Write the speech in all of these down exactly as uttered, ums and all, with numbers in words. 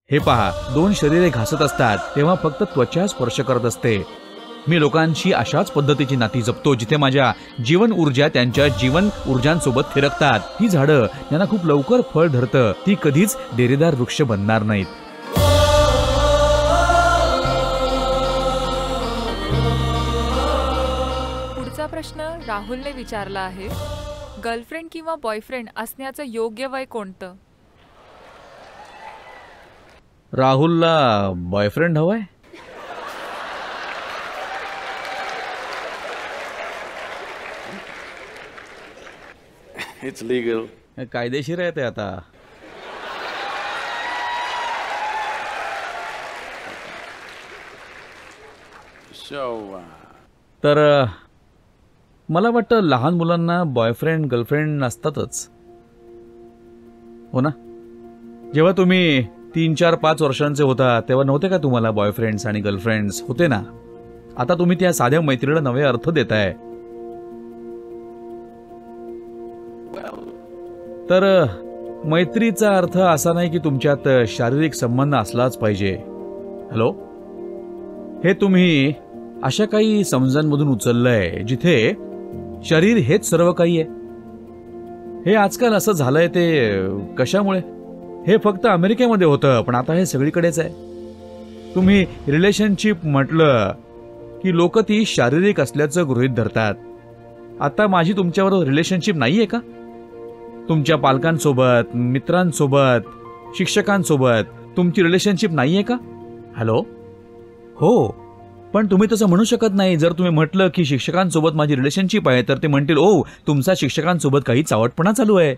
हे पहा, दोन शरीरे घासत असतात तेव्हा फक्त त्वचा स्पर्श करत असते. मी लोकांशी अशाच पद्धतीची नाती जपतो जिथे माझ्या जीवन ऊर्जा त्यांच्या जीवन ऊर्जांसोबत फिरकतात. ही झाडं यांना खूप लवकर फळ धरतं. ती कधीच डेरेदार वृक्ष बनणार नाहीत. पुढचा प्रश्न राहुलने विचारला आहे, गर्लफ्रेंड किंवा बॉयफ्रेंड असण्याचं योग्य वय कोणतं? राहुलला बॉयफ्रेंड हवाय? It's legal. कायदेशीर आहे ते आता. So, uh... तर मला वाटतं लहान मुलांना बॉयफ्रेंड गर्लफ्रेंड नसतातच, हो ना? जेव्हा तुम्ही तीन चार पाच वर्षांचे होता तेव्हा नव्हते का तुम्हाला बॉयफ्रेंड्स आणि गर्लफ्रेंड्स? होते ना. आता तुम्ही त्या साध्या मैत्रीला नवे अर्थ देताय. तर मैत्रीचा अर्थ असा नाही की तुमच्यात शारीरिक संबंध असलाच पाहिजे. हॅलो, हे तुम्ही अशा काही समजांमधून उचललंय जिथे शरीर हेच सर्व काही आहे. हे आजकाल असं झालंय ते कशामुळे? हे फक्त अमेरिकेमध्ये होतं, पण आता हे सगळीकडेच आहे. तुम्ही रिलेशनशिप म्हटलं की लोक ती शारीरिक असल्याचं गृहीत धरतात. आता माझी तुमच्यावर रिलेशनशिप नाहीये का? तुमच्या पालकांसोबत, मित्रांसोबत, शिक्षकांसोबत तुमची रिलेशनशिप नाहीये का? हॅलो, हो, पण तुम्ही तसं म्हणू शकत नाही. जर तुम्ही म्हटलं की शिक्षकांसोबत माझी रिलेशनशिप आहे तर ते म्हणतील, ओ तुमचा शिक्षकांसोबत काही चावटपणा चालू आहे.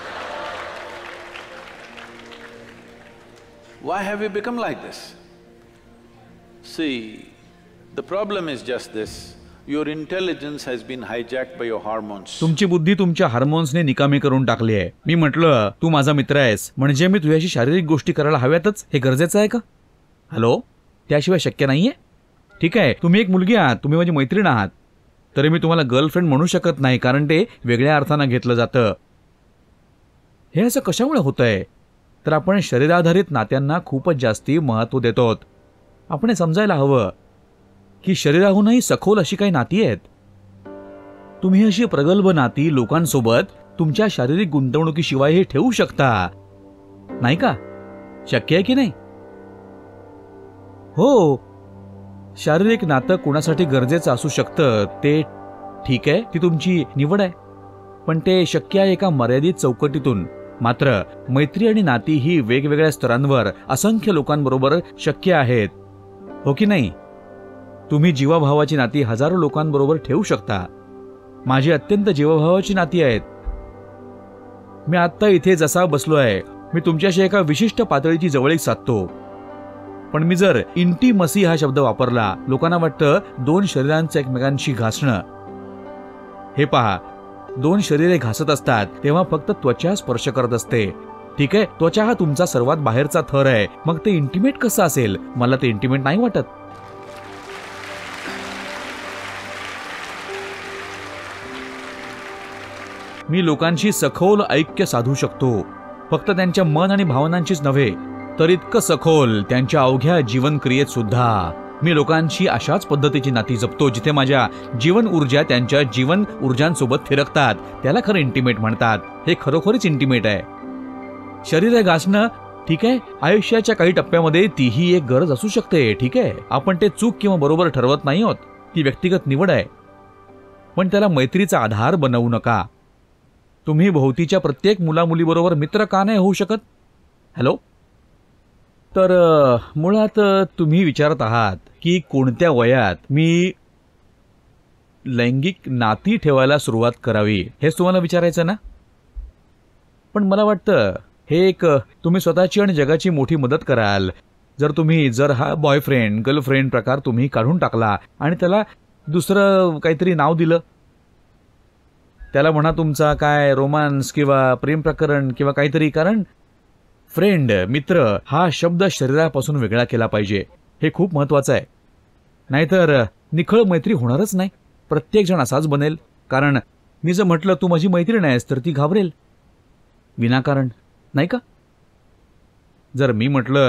Why have you become like this? See, the problem is just this. Your intelligence has been hijacked by your hormones. तुमची बुद्धी तुमच्या हार्मोन्सने निकामी करून टाकली आहे. मी म्हटलं तू माझा मित्र आहेस म्हणजे मी तुझ्याशी शारीरिक गोष्टी करायला हव्यातच, हे गरजेचं आहे का? हॅलो, त्याशिवाय शक्य नाहीये. ठीक आहे, तुम्ही एक मुलगी आहात, तुम्ही माझी मैत्रीण आहात, तरी मी तुम्हाला गर्लफ्रेंड म्हणू शकत नाही, कारण ते वेगळ्या अर्थानं घेतलं जातं. हे असं कशामुळे होतंय? तर आपण शरीराधारित नात्यांना खूपच जास्ती महत्त्व देतो. आपण हे समजायला हवं की शरीराहूनही सखोल अशी काही नाती आहेत. तुम्ही अशी प्रगल्भ नाती लोकांसोबत तुमच्या शारीरिक गुंतवणुकीशिवाय हे ठेवू शकता, नाही का? शक्य आहे की नाही? हो, शारीरिक नातं कोणासाठी गरजेचं असू शकतं ते ठीक आहे, ती तुमची निवड आहे, पण ते शक्य आहे एका मर्यादित चौकटीतून. मात्र मैत्री आणि नाती ही वेगवेगळ्या स्तरांवर असंख्य लोकांबरोबर शक्य आहेत, हो की नाही? तुम्ही जीवाभावाची नाती हजारो लोकांबरोबर ठेवू शकता. माझी अत्यंत जीवाभावाची नाती आहेत. मी आत्ता इथे जसा बसलो आहे, मी तुमच्याशी एका विशिष्ट पातळीची जवळीक साधतो. पण मी जर इंटिमसी हा शब्द वापरला, लोकांना वाटतं दोन शरीरांचं एकमेकांशी घासणं. हे पहा, दोन शरीरे घासत असतात तेव्हा फक्त त्वचा स्पर्श करत असते. ठीक आहे, त्वचा हा तुमचा सर्वात बाहेरचा थर आहे. मग ते इंटिमेट कसं असेल? मला ते इंटिमेट नाही वाटत. मी लोकांशी सखोल ऐक्य साधू शकतो, फक्त त्यांच्या मन आणि भावनांचीच नव्हे, तर इतकं सखोल त्यांच्या अवघ्या जीवनक्रियेत सुद्धा. मी लोकांशी अशाच पद्धतीची नाती जपतो जिथे माझ्या जीवन ऊर्जा त्यांच्या जीवन ऊर्जांसोबत फिरकतात. त्याला खरं इंटिमेट म्हणतात. हे खरोखरीच इंटिमेट आहे. शरीर घासणं ठीक आहे, आयुष्याच्या काही टप्प्यामध्ये तीही एक गरज असू शकते. ठीक आहे, आपण ते चूक किंवा बरोबर ठरवत नाही आहोत, ती व्यक्तिगत निवड आहे. पण त्याला मैत्रीचा आधार बनवू नका. तुम्ही भोवतीच्या प्रत्येक मुलामुलीबरोबर मित्र का नाही होऊ शकत? हॅलो, तर मुळात तुम्ही विचारत आहात की कोणत्या वयात मी लैंगिक नाती ठेवायला सुरुवात करावी, हेच तुम्हाला विचारायचं ना? पण मला वाटतं हे एक तुम्ही स्वतःची आणि जगाची मोठी मदत कराल जर तुम्ही जर हा बॉयफ्रेंड गर्लफ्रेंड प्रकार तुम्ही काढून टाकला आणि त्याला दुसरं काहीतरी नाव दिलं. त्याला म्हणा तुमचा काय रोमांस किंवा प्रेम प्रकरण किंवा काहीतरी. कारण फ्रेंड मित्र हा शब्द शरीरापासून वेगळा केला पाहिजे. हे खूप महत्वाचं आहे. नाहीतर निखळ मैत्री होणारच नाही. प्रत्येक जण असाच बनेल. कारण मी जर म्हटलं तू माझी मैत्रीण आहेस तर ती घाबरेल विनाकारण, नाही का? जर मी म्हटलं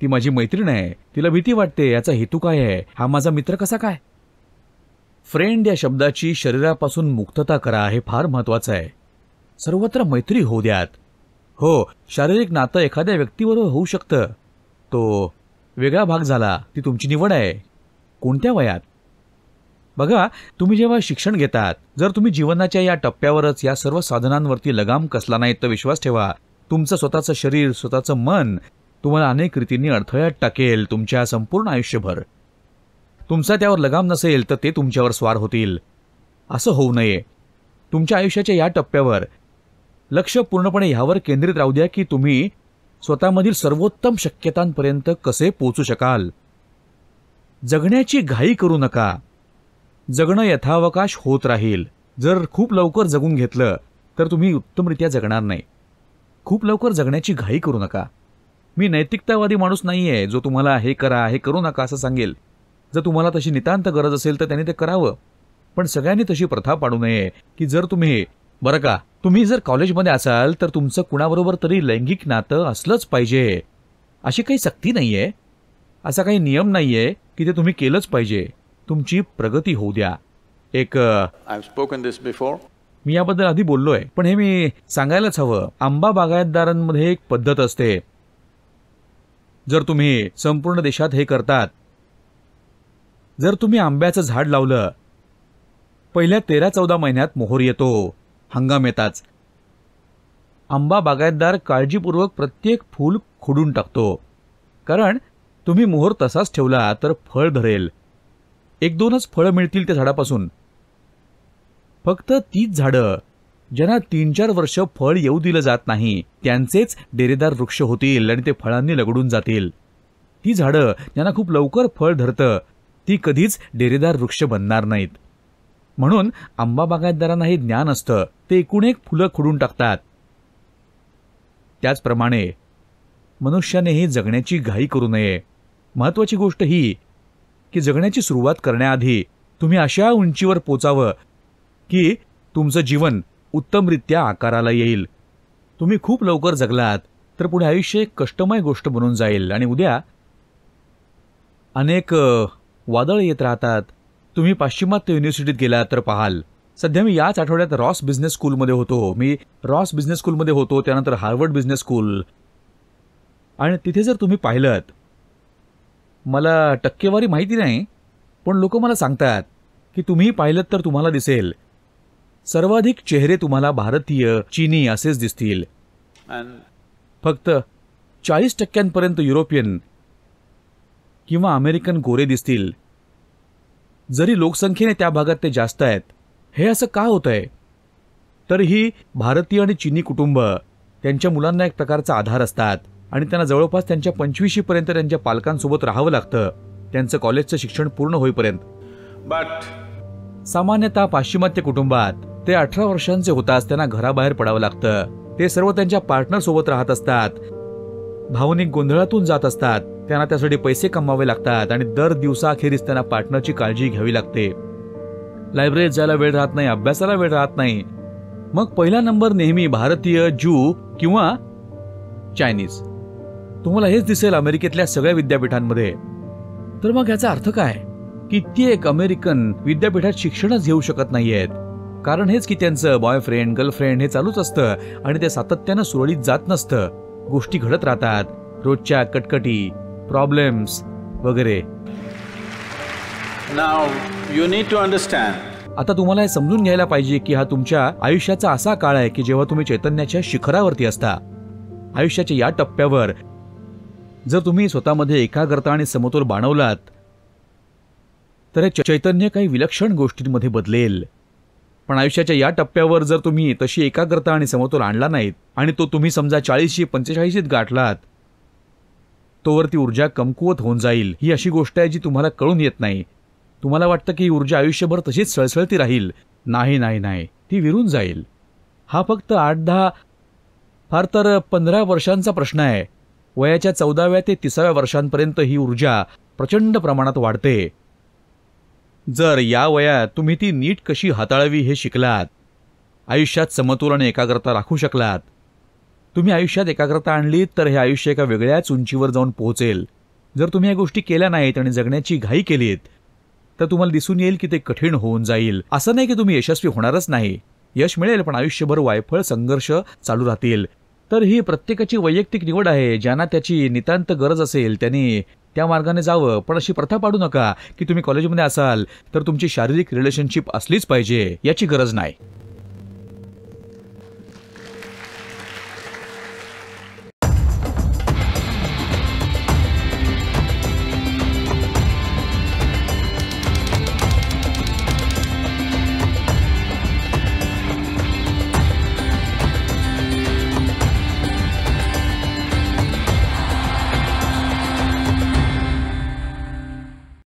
ती माझी मैत्रीण आहे, तिला भीती वाटते, याचा हेतू काय आहे, हा माझा मित्र कसा काय? फ्रेंड या शब्दाची शरीरापासून मुक्तता करा, हे फार महत्वाचं आहे. सर्वत्र मैत्री होऊ द्यात. हो, शारीरिक नातं एखाद्या व्यक्तीबरोबर होऊ शकतं, तो वेगळा भाग झाला, ती तुमची निवड आहे. कोणत्या वयात? बघा, तुम्ही जेव्हा शिक्षण घेतात, जर तुम्ही जीवनाच्या या टप्प्यावरच या सर्व साधनांवरती लगाम कसला नाही तर विश्वास ठेवा, तुमचं स्वतःचं शरीर, स्वतःचं मन तुम्हाला अनेक रीतींनी अडथळ्यात टाकेल तुमच्या संपूर्ण आयुष्यभर. तुमचा त्यावर लगाम नसेल तर ते तुमच्यावर स्वार होतील. असं होऊ नये. तुमच्या आयुष्याच्या या टप्प्यावर लक्ष पूर्णपणे ह्यावर केंद्रित राहू द्या की तुम्ही स्वतःमधील सर्वोत्तम शक्यतांपर्यंत कसे पोहोचू शकाल. जगण्याची घाई करू नका. जगणं यथावकाश होत राहील. जर खूप लवकर जगून घेतलं तर तुम्ही उत्तमरित्या जगणार नाही. खूप लवकर जगण्याची घाई करू नका. मी नैतिकतावादी माणूस नाहीये जो तुम्हाला हे करा, हे करू नका असं सांगेल. जर तुम्हाला तशी नितांत गरज असेल तर त्यांनी ते करावं. पण सगळ्यांनी तशी प्रथा पाडू नये की जर तुम्ही, बरं का, तुम्ही जर कॉलेजमध्ये असाल तर तुमचं कुणाबरोबर तरी लैंगिक नातं असलंच पाहिजे, अशी काही सक्ती नाहीये. असा काही नियम नाहीये की ते तुम्ही केलंच पाहिजे. तुमची प्रगती होऊ द्या. एक I've spoken this before. मी याबद्दल आधी बोललोय, पण हे मी सांगायलाच हवं. आंबा बागायतदारांमध्ये एक पद्धत असते. जर तुम्ही संपूर्ण देशात हे करतात, जर तुम्ही आंब्याचं झाड लावलं, पहिल्या तेरा चौदा महिन्यात मोहर येतो, हंगाम येताच. आंबा बागायतदार काळजीपूर्वक प्रत्येक फूल खुडून टाकतो, कारण तुम्ही मोहर तसाच ठेवला तर फळ धरेल. एक दोनच फळं मिळतील त्या झाडापासून. फक्त तीच झाडं ज्यांना तीन चार वर्ष फळ येऊ दिलं जात नाही त्यांचेच डेरेदार वृक्ष होतील आणि ते फळांनी लगडून जातील. ती झाडं ज्यांना खूप लवकर फळ धरतं ती कधीच डेरेदार वृक्ष बनणार नाहीत. म्हणून आंबा बागायतदारांना हे ज्ञान असतं. ते एकूण एक फुलं खुडून टाकतात. त्याचप्रमाणे मनुष्यानेही जगण्याची घाई करू नये. महत्वाची गोष्ट ही की जगण्याची सुरुवात करण्याआधी तुम्ही अशा उंचीवर पोचावं की तुमचं जीवन उत्तमरित्या आकाराला येईल. तुम्ही खूप लवकर जगलात तर पुढे आयुष्य एक कष्टमय गोष्ट बनून जाईल आणि उद्या अनेक वादळ येत राहतात. तुम्ही पाश्चिमात्य युनिव्हर्सिटीत गेलात तर पाहाल. सध्या मी याच आठवड्यात रॉस बिझनेस स्कूलमध्ये होतो. मी रॉस बिझनेस स्कूलमध्ये होतो, त्यानंतर हार्वर्ड बिझनेस स्कूल. आणि तिथे जर तुम्ही पाहिलं, मला टक्केवारी माहिती नाही, पण लोक मला सांगतात की तुम्ही पाहिलं तर तुम्हाला दिसेल सर्वाधिक चेहरे तुम्हाला भारतीय, चीनी असेच दिसतील. फक्त चाळीस टक्क्यांपर्यंत युरोपियन किंवा अमेरिकन गोरे दिसतील. जरी लोकसंख्येने त्या भागात ते जास्त आहेत. हे असं का होतंय? तरीही भारतीय आणि चीनी कुटुंब त्यांच्या मुलांना एक प्रकारचा आधार असतात आणि त्यांना जवळपास त्यांच्या पंचवीशी पर्यंत त्यांच्या पालकांसोबत राहावं लागतं त्यांचं कॉलेजचं शिक्षण पूर्ण होईपर्यंत. बट सामान्यतः पाश्चिमात्य कुटुंबात ते अठरा वर्षांचे होताच त्यांना घराबाहेर पडावं लागतं. ते सर्व त्यांच्या पार्टनर सोबत राहत असतात. भावनिक गोंधळातून जात असतात. त्यांना त्यासाठी पैसे कमवावे लागतात आणि दर दिवसाअखेरीस त्यांना पार्टनरची काळजी घ्यावी लागते. लायब्ररीत जायला वेळ राहत नाही, अभ्यासाला वेळ राहत नाही. मग पहिला नंबर नेहमी भारतीय, ज्यू किंवा चायनीज. तुम्हाला हेच दिसेल अमेरिकेतल्या सगळ्या विद्यापीठांमध्ये. तर मग याचा अर्थ काय? कित्येक अमेरिकन विद्यापीठात शिक्षणच घेऊ शकत नाहीयेत. कारण हेच की त्यांचं बॉयफ्रेंड, गर्लफ्रेंड हे चालूच असतं आणि ते सातत्यानं सुरळीत जात नसतं. गोष्टी घडत राहतात, रोजच्या कटकटी, प्रॉब्लेम्स वगैरे. now you need to understand. आता तुम्हाला हे समजून घ्यायला पाहिजे की हा तुमच्या आयुष्याचा असा काळ आहे की जेव्हा तुम्ही चैतन्याच्या शिखरावरती असता. आयुष्याच्या या टप्प्यावर जर तुम्ही स्वतःमध्ये एकाग्रता आणि समतोल बाणवलात तर हे चैतन्य काही विलक्षण गोष्टींमध्ये बदलेल. पण आयुष्याच्या या टप्प्यावर जर तुम्ही तशी एकाग्रता आणि समतोल आणला नाहीत आणि तो तुम्ही समजा चाळीसशी पंचेचाळीशीत गाठलात तोवर ती ऊर्जा कमकुवत होऊन जाईल. ही अशी गोष्ट आहे जी तुम्हाला कळून येत नाही. तुम्हाला वाटतं की ऊर्जा आयुष्यभर तशीच सळसळती राहील. नाही नाही नाही ती विरून जाईल. हा फक्त आठ दहा फार तर पंधरा वर्षांचा प्रश्न आहे. वयाच्या चौदाव्या ते तिसाव्या वर्षांपर्यंत ही ऊर्जा प्रचंड प्रमाणात वाढते. जर या वयात तुम्ही ती नीट कशी हाताळावी हे शिकलात, आयुष्यात समतोल आणि एकाग्रता राखू शकलात, तुम्ही आयुष्यात एकाग्रता आणलीत तर हे आयुष्य एका वेगळ्याच उंचीवर जाऊन पोहोचेल. जर तुम्ही या गोष्टी केल्या नाहीत आणि जगण्याची घाई केलीत तर तुम्हाला दिसून येईल की ते कठीण होऊन जाईल. असं नाही की तुम्ही यशस्वी होणारच नाही, यश मिळेल, पण आयुष्यभर वायफळ संघर्ष चालू राहतील. तर ही प्रत्येकाची वैयक्तिक निवड आहे. ज्यांना त्याची नितांत गरज असेल त्यांनी त्या मार्गाने जावं. पण अशी प्रथा पाडू नका की तुम्ही कॉलेजमध्ये असाल तर तुमची शारीरिक रिलेशनशिप असलीच पाहिजे, याची गरज नाही.